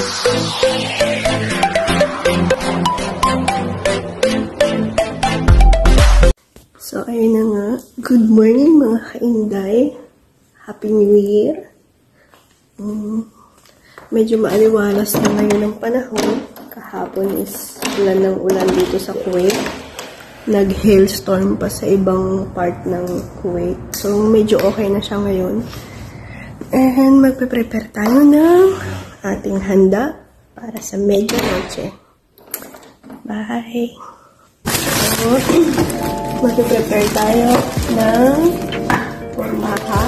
So, ayun na nga. Good morning mga kainday. Happy New Year. Medyo maaliwalas na ngayon ang panahon. Kahapon is ulan ng ulan dito sa Kuwait. Nag-hailstorm pa sa ibang part ng Kuwait. So, medyo okay na siya ngayon. And magpe-prepare tayo ng ating handa para sa medianoche. Bye! So, magpe-prepare tayo ng formaha.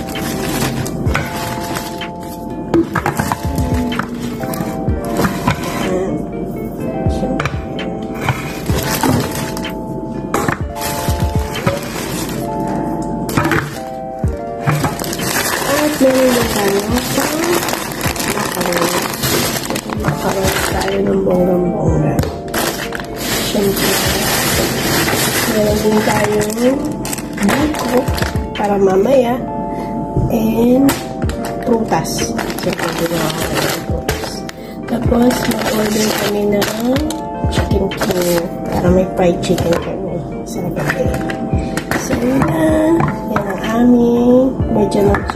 Meron na tayo sa macaroni. Macaroni tayo ng bonggang-bongga. Siyempre, meron din tayo buko para mamaya. And prutas. Siyempre, ginawa ko ng prutas. Tapos, mag-order kami ng chicken king para may fried chicken kami sa gabi. So, yan ang aming medyo na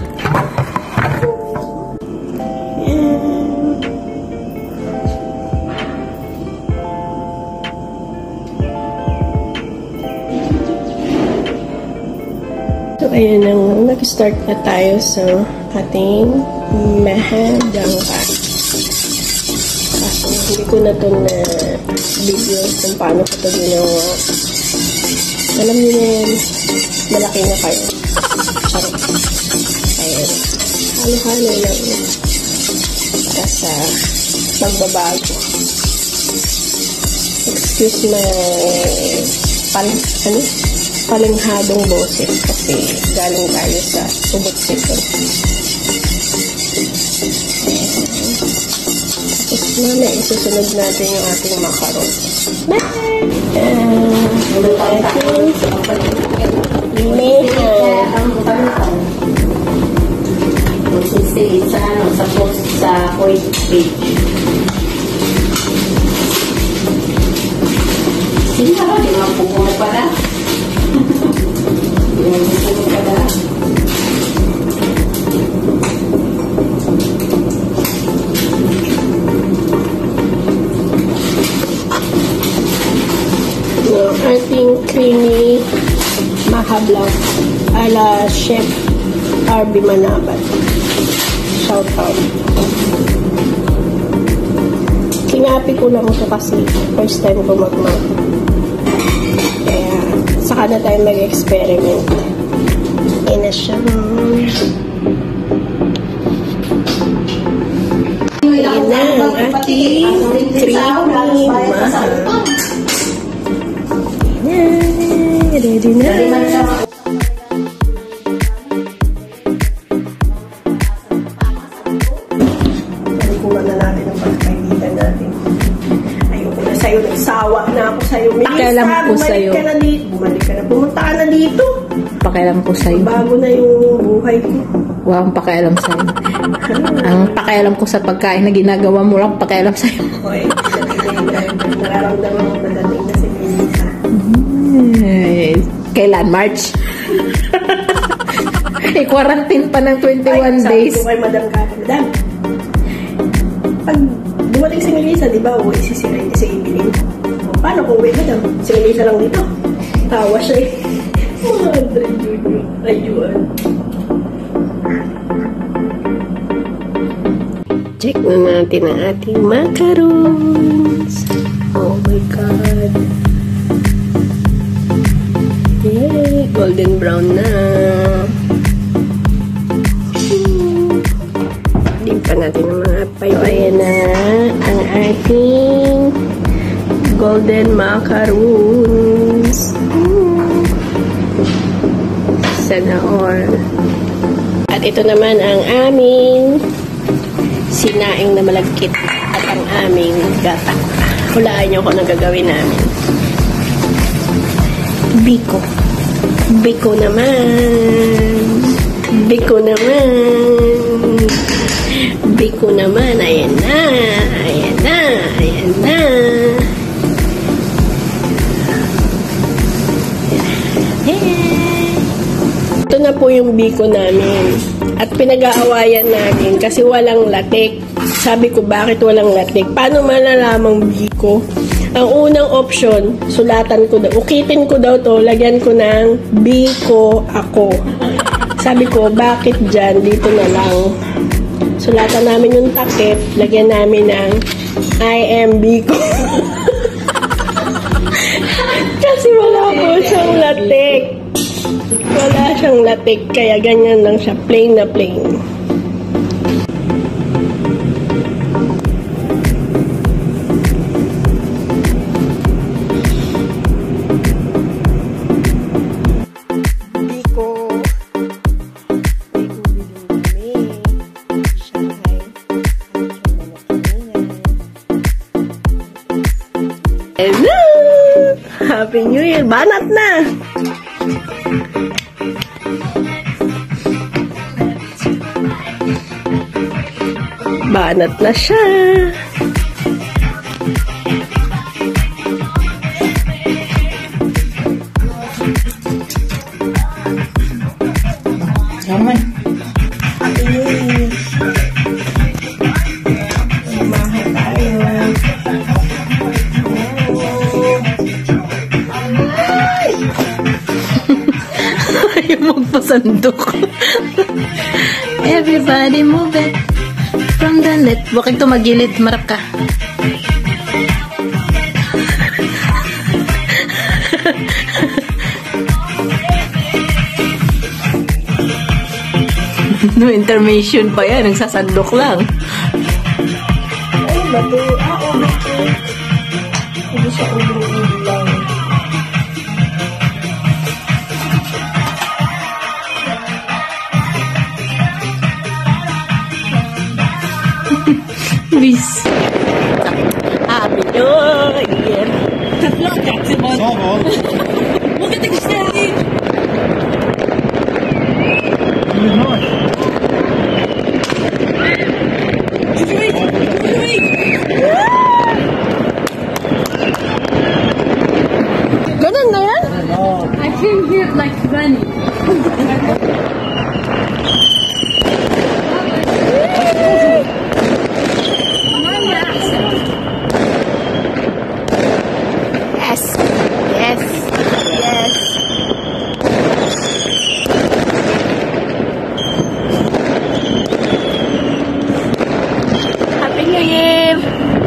So, ayan ang nag-start na tayo sa ating mahadangka. Kaso, hindi ko na ito na video kung paano ko ito ginawa. Alam niyo na yan, malaki na kayo. Charot. Ayan. Halo-halo lang para sa pagbabago. Excuse my palinghadong boses kasi galing tayo sa ubot sipon. Tapos na isusunod natin yung ating macaron. Sa post sa Kuwait page. Hindi na ba? Di mga pupunta pala? Di mga pupunta pala? Yung ating creamy mahablang ala Chef Arby Manabat. Shout out. Kinapi ko lang ito kasi first time ko mag-mag. Kaya saka na tayo mag-experiment. Ayan na siya. Ayan na ang ating creamy mahal. Ready na. Sawa na ako sa'yo. Pakialam ko sa'yo. Bumalik ka na. Pumunta ka na dito. Pakialam ko sa'yo. Bago na yung buhay ko. Wow, pakialam sa'yo. Ang pakialam ko sa pagkain na ginagawa mo lang, pakialam sa'yo. Okay. Nararamdaman ko na dating na si Melissa. Kailan? March? I-quarantine pa ng 21 days. Sabi ko kay Madam Kaka, Madam, pag dumating si Melissa, di ba, uwi si Evelyn. Paano kung uwi, Madam? Si Melissa lang dito. Tawa siya eh. Madre, ayun. Check na natin ang ating macarons. Oh my God. Yay! Golden brown na. Dimpan natin ang mga payo. So, ayan na ang ating golden macaroons. Sana all. At ito naman ang aming sinaing na malagkit at ang aming gata. Hulaan niyo kung anong gagawin namin. Biko. Biko naman. Biko naman. Biko naman. Ayan na. yung biko namin. At pinag-aawayan namin kasi walang latik. Sabi ko, bakit walang latik? Paano malalamang biko? Ang unang option, sulatan ko daw. Ukitin ko daw to, lagyan ko ng biko ako. Sabi ko, bakit dyan? Dito na lang. Sulatan namin yung takip, lagyan namin ng I am biko. Kasi wala po siyang latik. Wala siyang latik, kaya ganyan lang siya, plain na plain. Hello! Happy New Year! Banat na! Banat na siya! Naman. Ayaw magpasandok. Everybody move it from the net. Huwag kang tumagilid. Marap ka. No intermission pa yan. Nagsasandok lang. Ay, bato. Bato. Hindi siya ulo-ulo lang. Bis. Happy New Year. Tatlo, taxi mo. Huwag ka tag-steady. Ganun na yan? I came here like running. Yes. Yes. Yes. Happy New Year!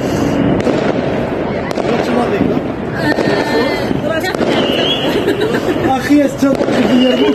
أخي استطعت في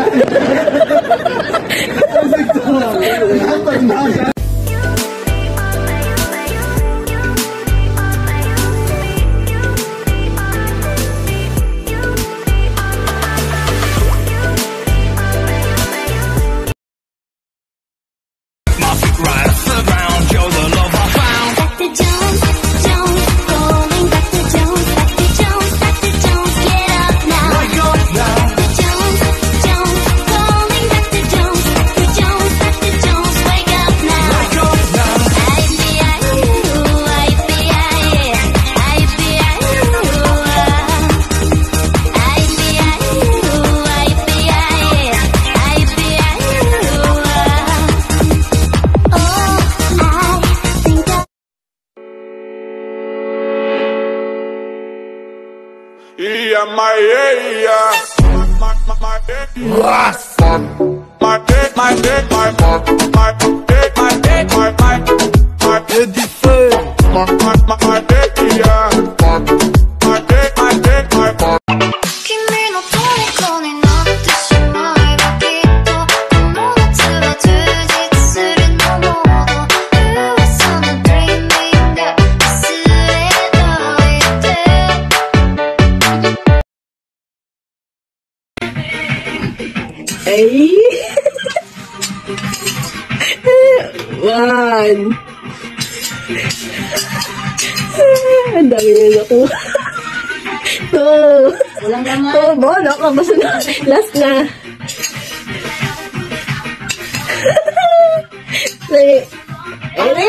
Ay! One! Ang dami na nakuha. Two! Walang laman. Oh, bola ka. Basta na. Last na. Dali. Ay, dali.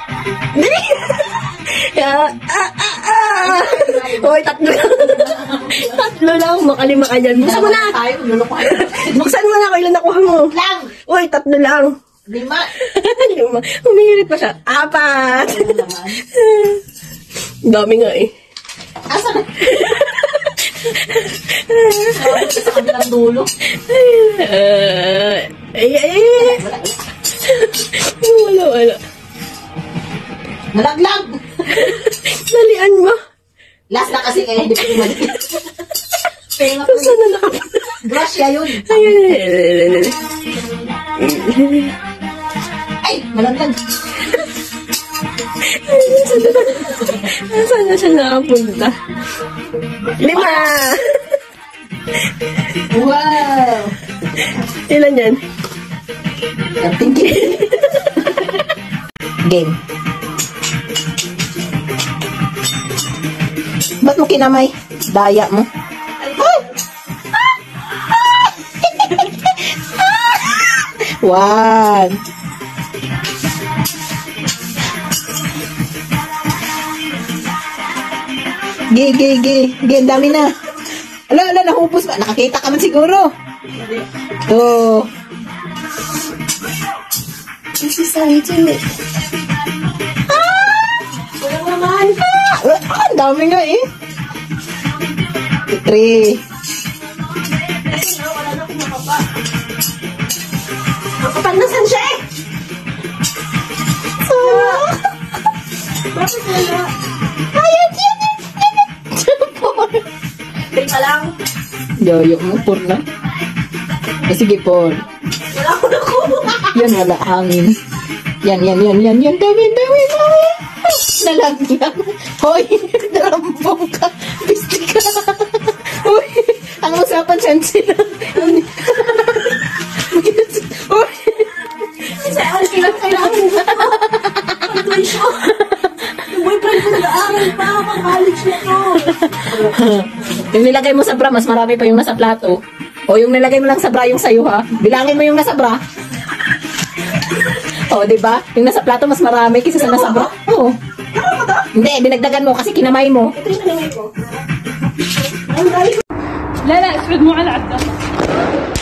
Hoy, tatlo. Tatlo lang, makalima ka dyan. Buksan mo na! Tayo, lulukuhan. Buksan mo na, kailan nakuha mo? Lang! Uy, tatlo lang. 5. Lima. Humihirit pa siya. 4. Dami nga eh. Asa na? Sa kabilang dulo. Ay. Wala. Nalaglag! Nalian mo. Last na kasi kaya hindi ko umali. Penga ko. Saan na nakapunta? Grasya yun. Ayun. Ay! Nalaglag. Saan na siya nakapunta? 5. Wow! Ilan yan? Tingin. Game. Ba't mo kinamay? Daya mo. Ay! One. Ge, ang dami na. Ala, nahubos pa. Nakakita ka man siguro. To. Si Sanji. Wala naman. Ang dami nga eh. 3. Kapag nasan siya eh? Bakit wala? Ayun. 3 pa lang. Yoyo mo, por na. Sige, por. Wala ko nakuha. Yan, wala hangin. Yan. Dami. Nalagyan. Hoy, darambong ka. Bisti ka. Hoy, ang usapan sensitive. Hoy. Sa akin kailangan yung boyfriend ko nag-aaral pa. Pang-college na to. Yung nilagay mo sa bra, mas marami pa yung nasa plato. O yung nilagay mo lang sa bra yung sayo, ha? Bilangin mo yung nasa bra. O, diba? Yung nasa plato, mas marami kaysa sa nasa bra. Oo. Hindi, dinagdagan mo kasi kinamay mo. Ito yung kinamay ko. لا اسود مو على عدة